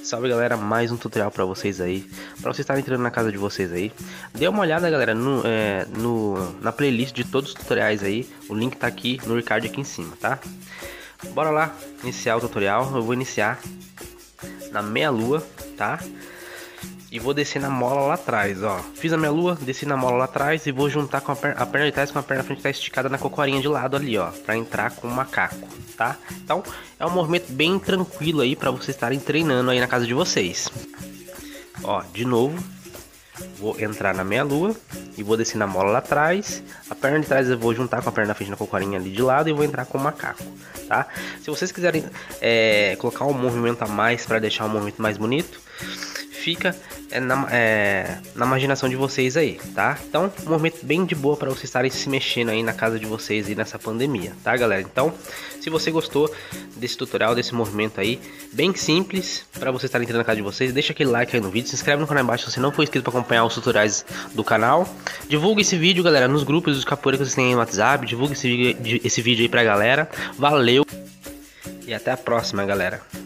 Salve galera, mais um tutorial pra vocês aí, pra vocês estarem entrando na casa de vocês aí. Dê uma olhada galera na playlist de todos os tutoriais aí, o link tá aqui no card aqui em cima, tá? Bora lá iniciar o tutorial. Eu vou iniciar na meia lua, tá? E vou descer na mola lá atrás, ó. Fiz a meia lua, desci na mola lá atrás e vou juntar com a perna de trás com a perna frente, tá esticada na cocorinha de lado ali, ó, pra entrar com o macaco, tá? Então é um movimento bem tranquilo aí pra vocês estarem treinando aí na casa de vocês. Ó, de novo, vou entrar na meia lua e vou descer na mola lá atrás. A perna de trás eu vou juntar com a perna da frente na cocorinha ali de lado e vou entrar com o macaco, tá? Se vocês quiserem colocar um movimento a mais para deixar o movimento mais bonito, fica na imaginação de vocês aí, tá? Então, um movimento bem de boa para vocês estarem se mexendo aí na casa de vocês aí nessa pandemia, tá, galera? Então, se você gostou desse tutorial, desse movimento aí, bem simples, para vocês estarem entrando na casa de vocês, deixa aquele like aí no vídeo, se inscreve no canal embaixo se você não for inscrito para acompanhar os tutoriais do canal. Divulga esse vídeo, galera, nos grupos dos capoeira que vocês têm aí no WhatsApp, divulga esse vídeo aí pra galera. Valeu! E até a próxima, galera.